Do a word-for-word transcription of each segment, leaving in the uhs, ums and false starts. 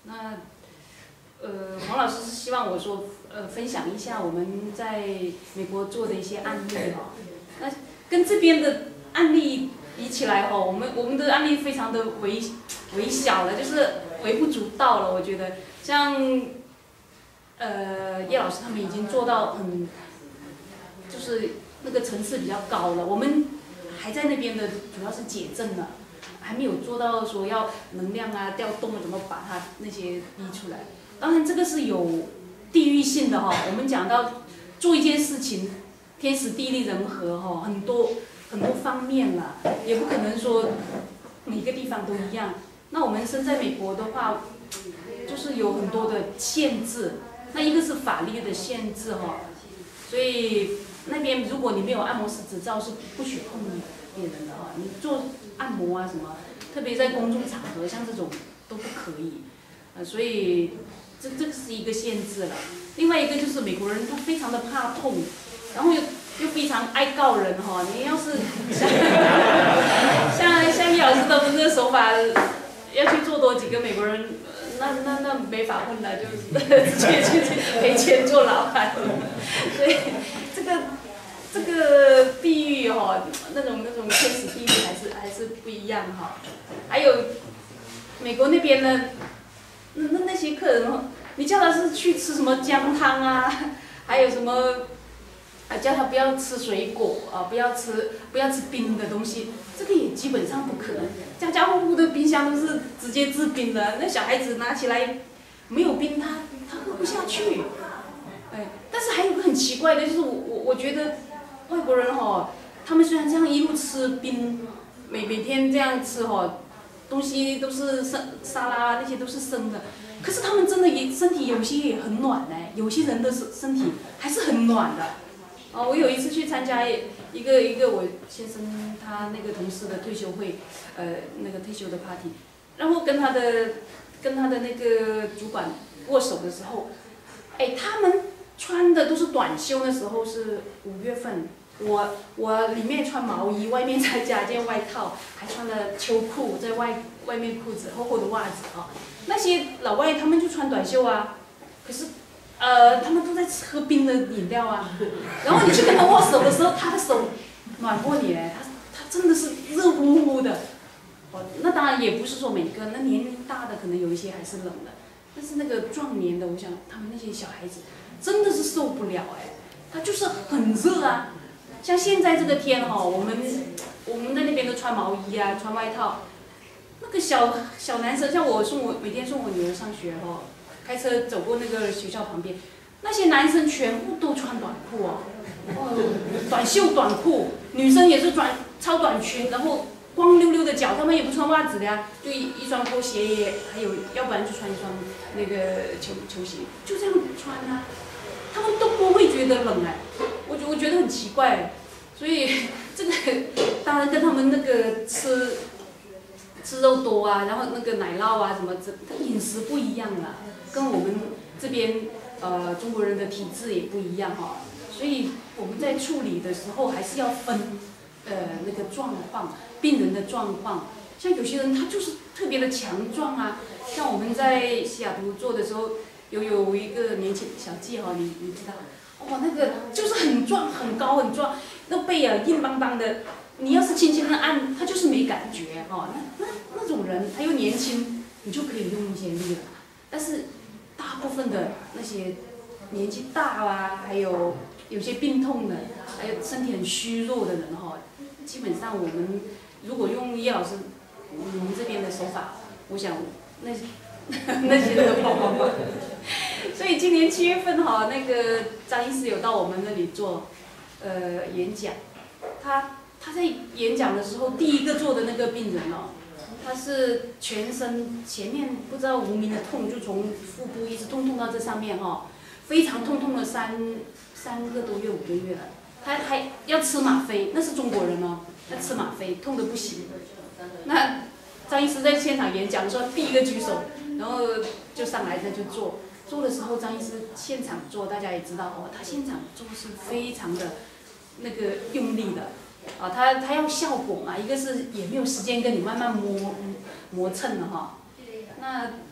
那呃，黄老师是希望我说呃分享一下我们在美国做的一些案例哈。那跟这边的案例比起来哈，我们我们的案例非常的微微小了，就是微不足道了。我觉得像呃叶老师他们已经做到很就是那个层次比较高了，我们还在那边的主要是解症了。还没有做到说要能量啊调动啊，怎么把它那些逼出来。当然这个是有地域性的哈，我们讲到做一件事情，天时地利人和哈，很多很多方面啦，也不可能说每个地方都一样。那我们身在美国的话，就是有很多的限制，那一个是法律的限制哈，所以那边如果你没有按摩师执照是不许碰别人的哈，你做按摩啊什么，特别在公众场合像这种都不可以，呃，所以这这是一个限制了。另外一个就是美国人他非常的怕痛，然后又又非常爱告人哈。你要是像像像叶老师他们这个手法，要去做多几个美国人，那那那没法混了，就是直接去赔钱坐牢啊。所以这个。这个地域哈，那种那种天时地利还是还是不一样哈。还有美国那边呢，那那那些客人，你叫他是去吃什么姜汤啊，还有什么，啊叫他不要吃水果啊，不要吃不要吃冰的东西，这个也基本上不可能。家家户户的冰箱都是直接制冰的，那小孩子拿起来没有冰，他他喝不下去。哎，但是还有个很奇怪的，就是我我我觉得。外国人哈，他们虽然这样一路吃冰，每每天这样吃哈，东西都是生沙拉那些都是生的，可是他们真的也身体有些也很暖哎，有些人的身身体还是很暖的。哦，我有一次去参加一个一个我先生他那个同事的退休会，呃那个退休的 party， 然后跟他的跟他的那个主管握手的时候，哎他们穿的都是短袖，那时候是五月份。我我里面穿毛衣，外面再加件外套，还穿了秋裤，在外外面裤子厚厚的袜子啊。那些老外他们就穿短袖啊，可是，呃，他们都在喝冰的饮料啊。然后你去跟他握手的时候，他的手暖过你嘞，他他真的是热乎乎的。哦，那当然也不是说每个，那年龄大的可能有一些还是冷的，但是那个壮年的，我想他们那些小孩子真的是受不了哎，他就是很热啊。像现在这个天哈，我们我们在那边都穿毛衣啊，穿外套。那个小小男生，像我送我每天送我女儿上学哈，开车走过那个学校旁边，那些男生全部都穿短裤哦，哦，短袖短裤，女生也是短超短裙，然后光溜溜的脚，他们也不穿袜子的呀，就一一双拖鞋也，还有要不然就穿一双那个球球鞋，就这样穿啊，他们都不会觉得冷哎。我觉我觉得很奇怪，所以这个当然跟他们那个吃吃肉多啊，然后那个奶酪啊什么，这他饮食不一样啦，跟我们这边呃中国人的体质也不一样哈，所以我们在处理的时候还是要分呃那个状况，病人的状况，像有些人他就是特别的强壮啊，像我们在西雅图做的时候，有有一个年轻小季哈，你你知道。哇，那个就是很壮、很高、很壮，那背啊硬邦邦的。你要是轻轻的按，他就是没感觉哈、哦。那那那种人，他又年轻，你就可以用一些力了。但是大部分的那些年纪大啊，还有有些病痛的，还有身体很虚弱的人哈、哦，基本上我们如果用叶老师我们这边的手法，我想那那些人都跑光光。所以今年七月份哈，那个张医师有到我们那里做，呃，演讲。他他在演讲的时候，第一个做的那个病人哦，他是全身前面不知道无名的痛，就从腹部一直痛痛到这上面哈，非常痛痛了三三个多月五个月了。他还要吃吗啡，那是中国人哦，他吃吗啡，痛得不行。那张医师在现场演讲的时候，第一个举手，然后就上来他就做。做的时候，张医师现场做，大家也知道哦，他现场做是非常的那个用力的，啊，他他要效果嘛，一个是也没有时间跟你慢慢磨磨蹭了哈，那他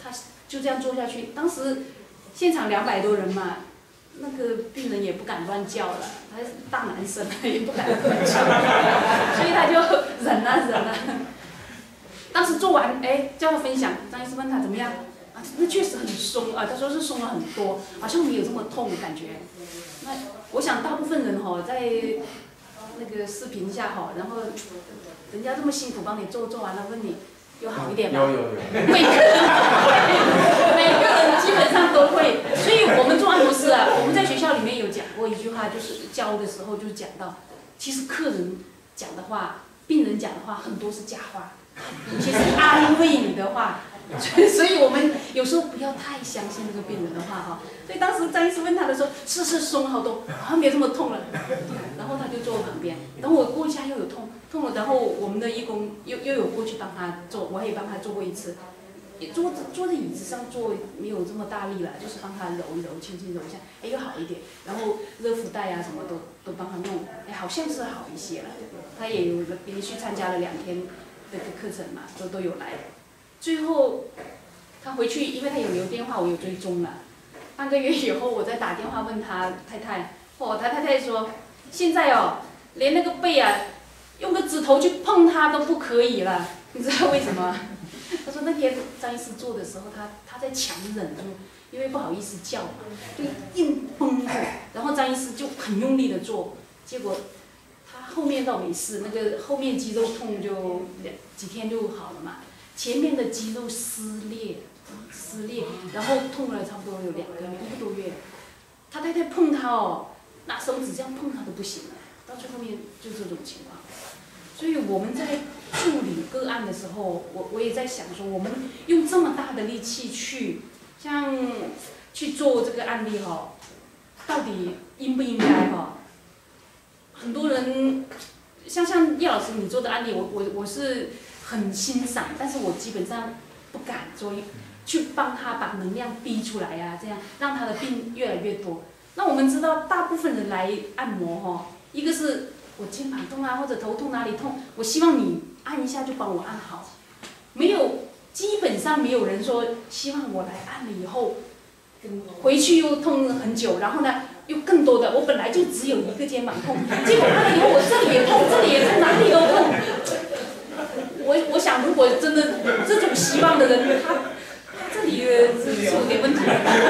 就这样做下去。当时现场两百多人嘛，那个病人也不敢乱叫了，他是大男生也不敢乱叫，所以他就忍啊忍啊。当时做完，哎，叫他分享，张医师问他怎么样？啊，那确实很松啊，他说是松了很多，好像没有这么痛的感觉。那我想大部分人哈、哦，在那个视频下哈、哦，然后人家这么辛苦帮你做，做完了问你有好一点吗？ 有有有。 每个人每个人基本上都会，所以我们做按摩师啊，我们在学校里面有讲过一句话，就是教的时候就讲到，其实客人讲的话，病人讲的话很多是假话。其实安慰你的话，所以我们有时候不要太相信那个病人的话哈。所以当时张医师问他的时候，是是松好多，好像没这么痛了。然后他就坐我旁边，等我过一下又有痛，痛了，然后我们的义工又又有过去帮他做，我也帮他做过一次。坐坐在椅子上做没有这么大力了，就是帮他揉一揉，轻轻揉一下，哎又好一点。然后热敷带啊什么都都帮他弄，哎好像是好一些了。他也有连续参加了两天这个课程嘛，都都有来。最后他回去，因为他有留电话，我有追踪了。半个月以后，我再打电话问他太太，哦，他太太说，现在哦，连那个背啊，用个指头去碰它都不可以了，你知道为什么？他说那天张医师做的时候，他他在强忍住，因为不好意思叫嘛，就硬绷着，然后张医师就很用力的做，结果他后面倒没事，那个后面肌肉痛就几天就好了嘛，前面的肌肉撕裂。撕裂，然后痛了差不多有两个月，一个多月。他太太碰他哦，拿手指这样碰他都不行了，到最后面就这种情况。所以我们在处理个案的时候，我我也在想说，我们用这么大的力气去，像去做这个案例哈、哦，到底应不应该哈、哦？很多人，像像叶老师你做的案例，我我我是很欣赏，但是我基本上不敢做。去帮他把能量逼出来呀、啊，这样让他的病越来越多。那我们知道，大部分人来按摩哈、哦，一个是我肩膀痛啊，或者头痛哪里痛，我希望你按一下就帮我按好。没有，基本上没有人说希望我来按了以后，回去又痛很久，然后呢又更多的，我本来就只有一个肩膀痛，结果按了以后我这里也痛，这里也痛，哪里都痛。我我想，如果真的这种希望的人，他。这里是有点问题，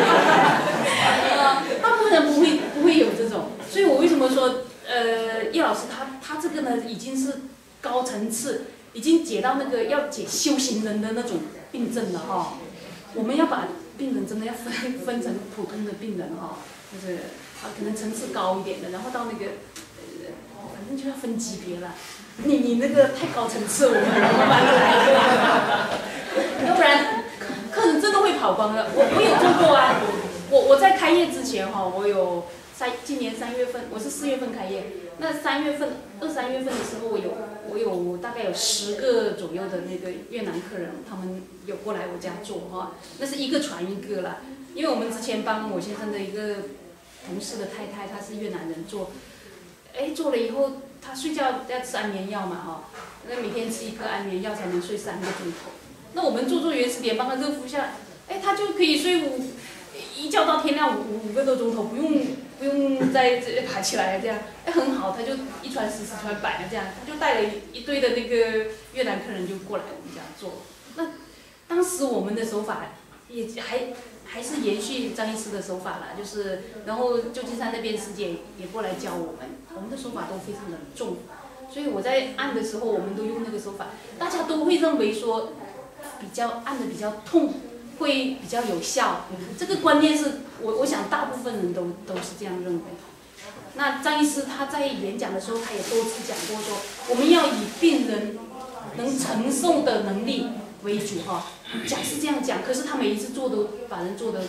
呃，大部分人不会不会有这种，所以我为什么说，呃，叶老师他他这个呢已经是高层次，已经解到那个要解修行人的那种病症了哈。我们要把病人真的要分分成普通的病人哈，就是啊可能层次高一点的，然后到那个，呃，反正就要分级别了。你你那个太高层次，我们慢慢来，要不然。客人真的会跑光的，我我有做过啊，我我在开业之前哈，我有三今年三月份，我是四月份开业，那三月份二三月份的时候，我有我有大概有十个左右的那个越南客人，他们有过来我家做哈，那是一个传一个啦，因为我们之前帮我先生的一个同事的太太，她是越南人做，哎做了以后，她睡觉要吃安眠药嘛哈，那每天吃一颗安眠药才能睡三个钟头。那我们做做原始点，帮他热敷下，哎，他就可以睡五，一觉到天亮五五个多钟头，不用不用再爬起来这样，哎，很好，他就一传十，十传百这样，他就带了一堆的那个越南客人就过来我们家做。那当时我们的手法也还还是延续张医师的手法啦，就是然后旧金山那边师姐也过来教我们，我们的手法都非常的重，所以我在按的时候，我们都用那个手法，大家都会认为说。比较按的比较痛，会比较有效。这个观念是我我想大部分人都都是这样认为。那张医师他在演讲的时候，他也多次讲过说，我们要以病人能承受的能力为主哈。讲是这样讲，可是他每一次做都把人做的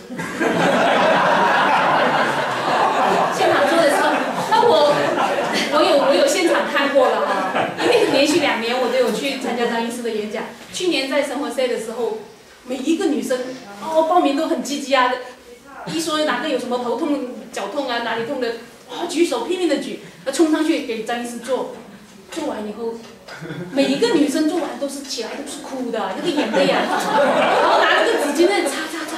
现场做的时候，那我我有我有现场看过了哈，因为连续两年我都有去参加张医师的演讲。去年在生活 C 的时候，每一个女生哦报名都很积极啊，一说哪个有什么头痛、脚痛啊，哪里痛的，哦举手拼命的举，冲上去给张医师做，做完以后，每一个女生做完都是起来都是哭的，那个眼泪啊，然后拿那个纸巾在擦擦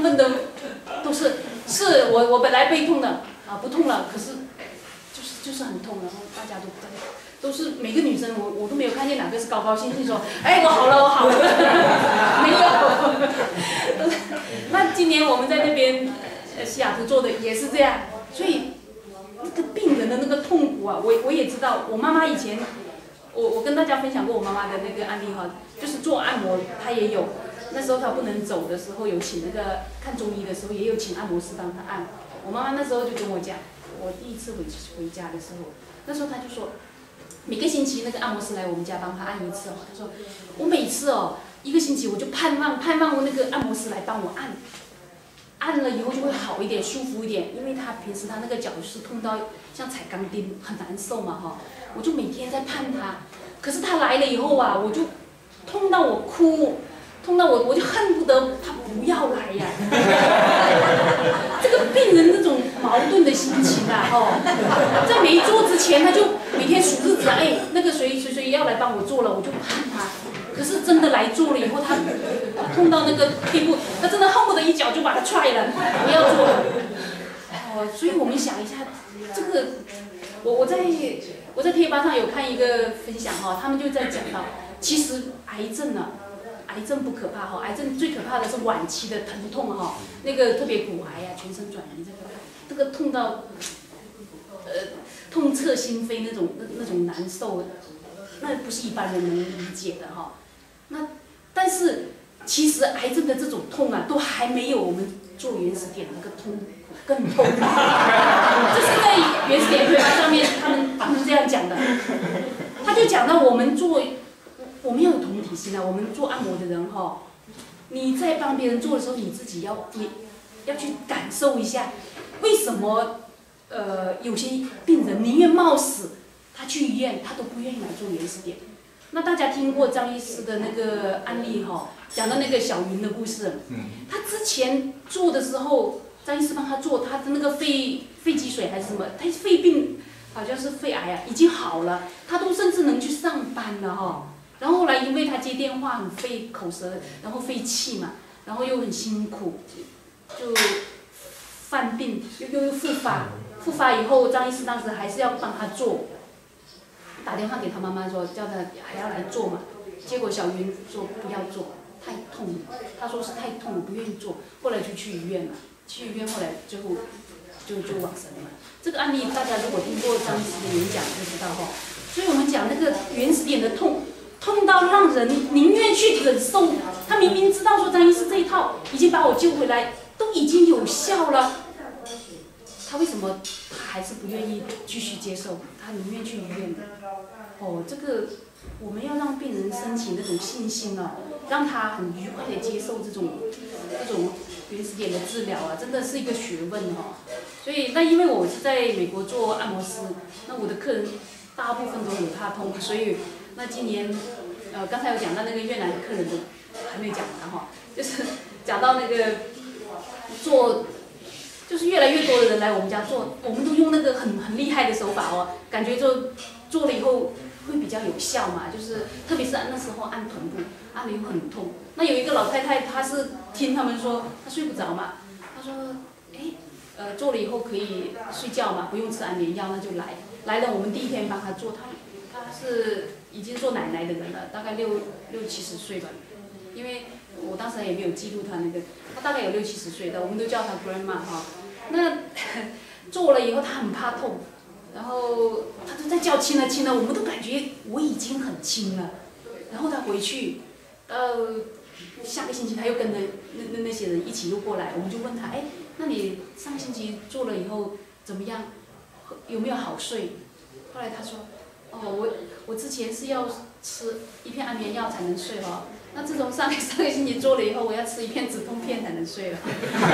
分的都是是我我本来背痛的啊不痛了，可是就是就是很痛，然后大家都都是每个女生我我都没有看见哪个是高高兴兴说，哎我好了我好了，没有。那今年我们在那边呃西雅图做的也是这样，所以那个病人的那个痛苦啊，我我也知道，我妈妈以前。我我跟大家分享过我妈妈的那个案例哈，就是做按摩，她也有，那时候她不能走的时候，有请那个看中医的时候，也有请按摩师帮她按。我妈妈那时候就跟我讲，我第一次回回家的时候，那时候她就说，每个星期那个按摩师来我们家帮她按一次哦，她说我每次哦一个星期我就盼望盼望那个按摩师来帮我按，按了以后就会好一点，舒服一点，因为她平时她那个脚就是痛到像踩钢钉，很难受嘛哈。我就每天在盼他，可是他来了以后啊，我就痛到我哭，痛到我我就恨不得他不要来呀。这个病人这种矛盾的心情啊，哦，在没做之前他就每天数日子啊，哎，那个谁谁谁要来帮我做了，我就盼他。可是真的来做了以后，他他痛到那个地步，他真的恨不得一脚就把他踹了，不要做了。哦，所以我们想一下，这个我我在。我在贴吧上有看一个分享哈，他们就在讲到，其实癌症啊，癌症不可怕哈，癌症最可怕的是晚期的疼痛哈，那个特别骨癌啊，全身转移这个，这个痛到，呃，痛彻心扉那种那那种难受，那不是一般人能理解的哈。那但是其实癌症的这种痛啊，都还没有我们做原始点那个痛更痛。这是在原始点推吧上面，他们他们这样讲的，他就讲到我们做，我们要有同体心啊，我们做按摩的人哈，你在帮别人做的时候，你自己要也要去感受一下，为什么呃有些病人宁愿冒死，他去医院他都不愿意来做原始点。那大家听过张医师的那个案例哈，讲到那个小云的故事，他之前做的时候。张医师帮他做，他的那个肺肺积水还是什么，他肺病好像是肺癌啊，已经好了，他都甚至能去上班了哈。然后后来因为他接电话很费口舌，然后费气嘛，然后又很辛苦，就犯病，又又又复发，复发以后张医师当时还是要帮他做，打电话给他妈妈说叫他还要来做嘛，结果小云说不要做，太痛了，他说是太痛了不愿意做，后来就去医院了。去医院后来最后就就往生了。这个案例大家如果听过张医师的演讲就知道哈。所以我们讲那个原始点的痛，痛到让人宁愿去忍受。他明明知道说张医师这一套已经把我救回来，都已经有效了，他为什么还是不愿意继续接受？他宁愿去医院的。哦，这个我们要让病人升起那种信心啊，让他很愉快的接受这种这种。原始点的治疗啊，真的是一个学问哦。所以，那因为我是在美国做按摩师，那我的客人大部分都有怕痛，所以那今年，呃，刚才有讲到那个越南的客人都还没讲完哈，就是讲到那个做，就是越来越多的人来我们家做，我们都用那个很很厉害的手法哦，感觉就做了以后会比较有效嘛，就是特别是那时候按臀部，按了以后很痛。那有一个老太太，她是听他们说，她睡不着嘛，她说，哎，呃，做了以后可以睡觉嘛，不用吃安眠药，那就来。来了，我们第一天帮她做，她她是已经做奶奶的人了，大概六六七十岁吧，因为我当时也没有记录她那个，她大概有六七十岁的，我们都叫她 grandma 哈。那做了以后，她很怕痛，然后她都在叫轻了轻了，我们都感觉我已经很轻了，然后她回去，呃。下个星期他又跟着那那那些人一起又过来，我们就问他，哎，那你上个星期做了以后怎么样？有没有好睡？后来他说，哦，我我之前是要吃一片安眠药才能睡哦，那自从上上个星期做了以后，我要吃一片止痛片才能睡了。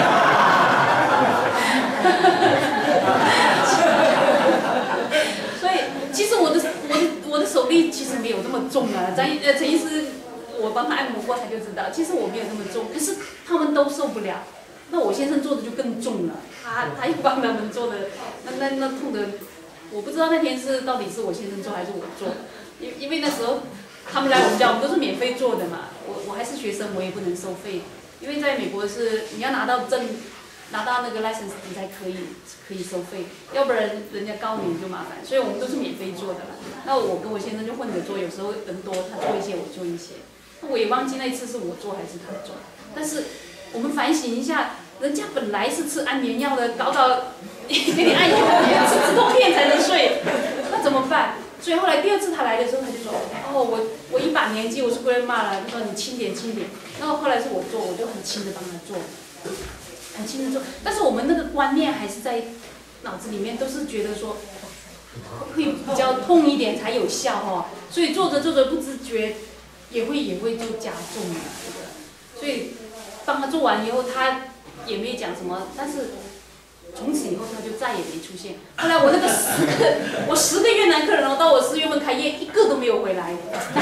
所以其实我的我的我的手力其实没有这么重啊，张呃陈医师。我帮他按摩过，他就知道，其实我没有那么重，可是他们都受不了。那我先生做的就更重了，他他又帮他们做的，那那那痛的，我不知道那天是到底是我先生做还是我做的，因因为那时候他们来我们家，我们都是免费做的嘛，我我还是学生，我也不能收费， 因为在美国是你要拿到证，拿到那个 license 你才可以可以收费，要不然人家告你就麻烦，所以我们都是免费做的啦。那我跟我先生就混着做，有时候人多他做一些，我做一些。我也忘记那一次是我做还是他做，但是我们反省一下，人家本来是吃安眠药的，搞到给你按一下，吃止痛片才能睡，那怎么办？所以后来第二次他来的时候，他就说：“哦，我我一把年纪，我是 grandma 了。”他说：“你轻点，轻点。”然后后来是我做，我就很轻的帮他做，很轻的做。但是我们那个观念还是在脑子里面，都是觉得说会比较痛一点才有效哦。所以做着做着不自觉也会也会就加重了这个。所以帮他做完以后，他也没讲什么，但是。从此以后他就再也没出现。后来我那个十个，我十个越南客人哦，到我四月份开业，一个都没有回来。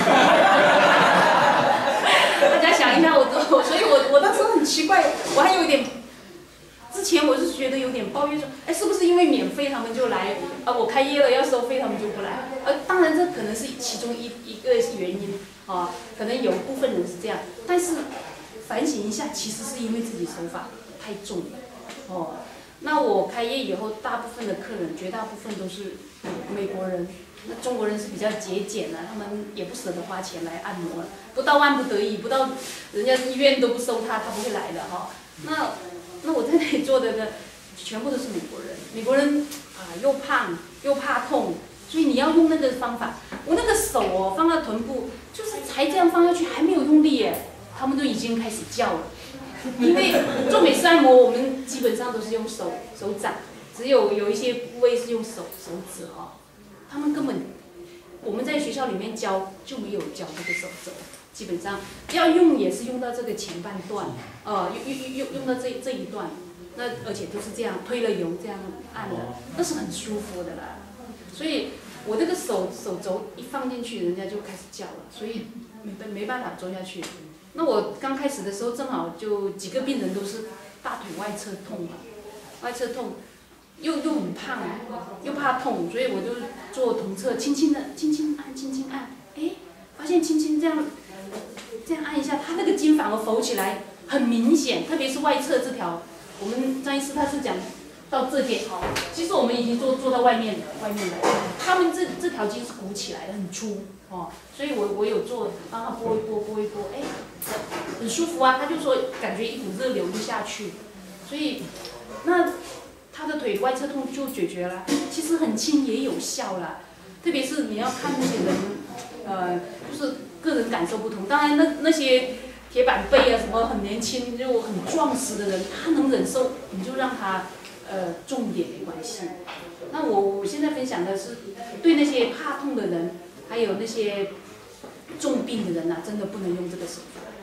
大家想一下，我都，所以我我那时候很奇怪，我还有一点，之前我是觉得有点抱怨说，哎，是不是因为免费他们就来？啊，我开业了要收费他们就不来。呃，当然这可能是其中一一个原因啊，可能有部分人是这样，但是反省一下，其实是因为自己手法太重了，哦。那我开业以后，大部分的客人，绝大部分都是美国人。那中国人是比较节俭的，他们也不舍得花钱来按摩了，不到万不得已，不到人家医院都不收他，他不会来的哈。那那我在那里做的呢，全部都是美国人。美国人啊，又胖又怕痛，所以你要用那个方法。我那个手哦，放到臀部，就是才这样放下去，还没有用力耶，他们都已经开始叫了。因为做美式按摩，我们基本上都是用手手掌，只有有一些部位是用手手指哈、哦。他们根本我们在学校里面教就没有教这个手肘，基本上要用也是用到这个前半段，呃，用用用用到这这一段，那而且都是这样推了油这样按的，那是很舒服的啦。所以我这个手手肘一放进去，人家就开始叫了，所以没没办法做下去。那我刚开始的时候，正好就几个病人都是大腿外侧痛嘛，外侧痛，又又很胖，又怕痛，所以我就做同侧，轻轻的，轻轻按，轻轻按，哎，发现轻轻这样，这样按一下，它那个筋反而浮起来，很明显，特别是外侧这条，我们张医师他是讲到这点好，其实我们已经做做到外面外面来，他们这这条筋是鼓起来的，很粗。哦，所以我我有做，帮他拨一拨拨一拨，哎，很舒服啊。他就说感觉一股热流就下去，所以那他的腿外侧痛就解决了。其实很轻也有效啦，特别是你要看那些人，呃，就是个人感受不同。当然那那些铁板背啊什么很年轻就很壮实的人，他能忍受，你就让他呃重点没关系。那我我现在分享的是对那些怕痛的人。还有那些重病的人呐、啊，真的不能用这个手法。